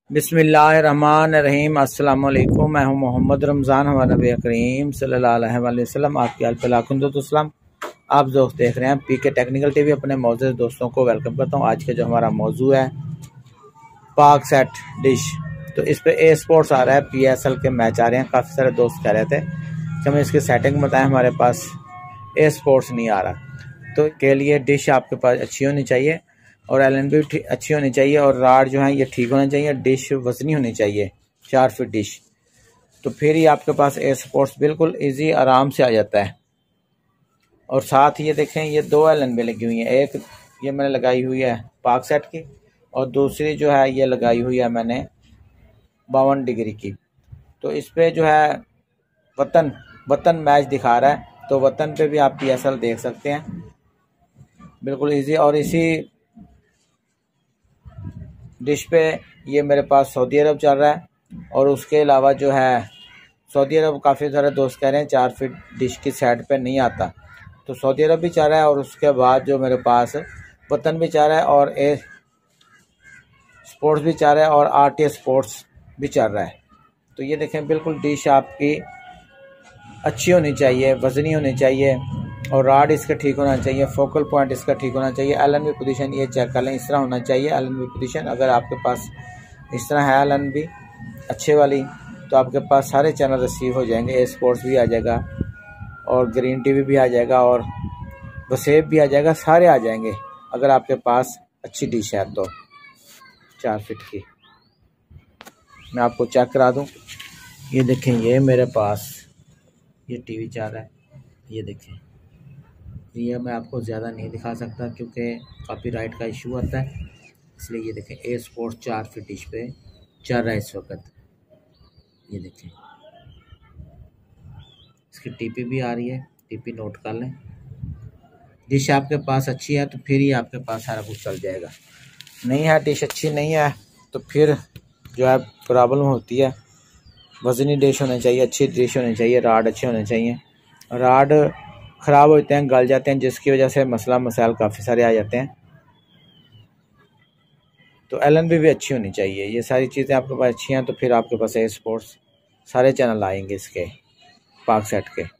बिस्मिल्लाहिर्रहमानिर्रहीम। अस्सलाम वालेकुम। मैं हूं मोहम्मद रमज़ान। हमारा नबी करीम सल्लल्लाहु अलैहि वसल्लम आपके अल पे लाखों दुरूद। आप दोस्त देख रहे हैं पीके टेक्निकल टीवी। अपने मौजूद दोस्तों को वेलकम करता हूं। आज का जो हमारा मौजू है पाक सेट डिश, तो इस पे ए स्पोर्ट्स आ रहा है, PSL के मैच आ रहे हैं। काफ़ी सारे दोस्त कह रहे थे कि हमें इसकी सेटिंग बताएं, हमारे पास ए स्पोर्ट्स नहीं आ रहा। तो के लिए डिश आपके पास अच्छी होनी चाहिए और LN भी अच्छी होनी चाहिए और राड जो है ये ठीक होना चाहिए। डिश वजनी होनी चाहिए, 4 फीट डिश, तो फिर ही आपके पास ए स्पोर्ट्स बिल्कुल इजी आराम से आ जाता है। और साथ ये देखें, ये 2 LN भी लगी हुई हैं। एक ये मैंने लगाई हुई है पाक सेट की और दूसरी जो है ये लगाई हुई है मैंने 52 डिग्री की। तो इस पे जो है वतन मैच दिखा रहा है, तो वतन पे भी आप PSL देख सकते हैं बिल्कुल इजी। और इसी डिश पे ये मेरे पास सऊदी अरब चल रहा है और उसके अलावा जो है सऊदी अरब काफ़ी सारे दोस्त कह रहे हैं 4 फीट डिश की साइड पे नहीं आता, तो सऊदी अरब भी चल रहा है। और उसके बाद जो मेरे पास वतन भी चल रहा है और ए स्पोर्ट्स भी चल रहा है और RT स्पोर्ट्स भी चल रहा है। तो ये देखें बिल्कुल डिश आपकी अच्छी होनी चाहिए, वजनी होनी चाहिए और राड इसका ठीक होना चाहिए, फोकल पॉइंट इसका ठीक होना चाहिए। LNB पोजीशन ये चेक कर लें, इस तरह होना चाहिए LNB पोजीशन। अगर आपके पास इस तरह है LNB अच्छे वाली, तो आपके पास सारे चैनल रिसीव हो जाएंगे। ए स्पोर्ट्स भी आ जाएगा और ग्रीन TV भी आ जाएगा और वसेब भी आ जाएगा, सारे आ जाएंगे अगर आपके पास अच्छी डिश है तो 4 फीट की। मैं आपको चेक करा दूँ, ये देखें, ये मेरे पास ये TV चल रहा है, ये देखें। ये मैं आपको ज़्यादा नहीं दिखा सकता क्योंकि कॉपीराइट का इशू आता है, इसलिए ये देखें ए स्पोर्ट्स 4 फीट डिश पे चल रहा है इस वक्त। ये देखें, इसकी TP भी आ रही है, TP नोट कर लें। डिश आपके पास अच्छी है तो फिर ही आपके पास सारा कुछ चल जाएगा। नहीं है डिश अच्छी नहीं है तो फिर जो है प्रॉब्लम होती है। वजनी डिश होनी चाहिए, अच्छी डिश होनी चाहिए, राड अच्छे होने चाहिए। राड ख़राब होते हैं, गल जाते हैं, जिसकी वजह से मसाइल काफ़ी सारे आ जाते हैं। तो LNB भी अच्छी होनी चाहिए। ये सारी चीज़ें आपके पास अच्छी हैं तो फिर आपके पास ए स्पोर्ट्स सारे चैनल आएंगे इसके पाक सेट के।